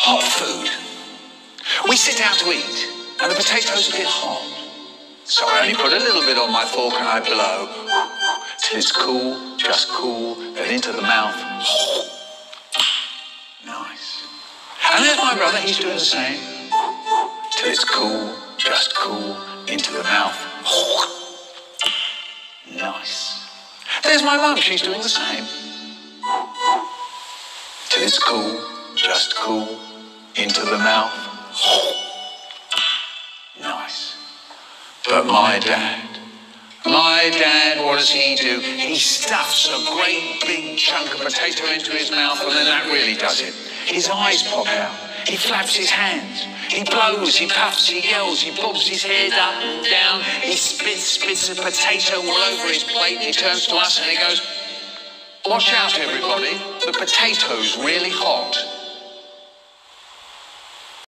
Hot food. We sit down to eat, and the potato's a bit hot. So I only put a little bit on my fork and I blow till it's cool, just cool, then into the mouth. Nice. And there's my brother, he's doing the same. Till it's cool, just cool, into the mouth. Nice. There's my mum, she's doing the same. Till it's cool, just cool, into the mouth. Nice. But my dad, what does he do? He stuffs a great big chunk of potato into his mouth, and then that really does it. His eyes pop out. He flaps his hands. He blows, he puffs, he yells, he bobs his head up and down. He spits a potato all over his plate, and he turns to us and he goes, "Watch out, everybody, the potato's really hot."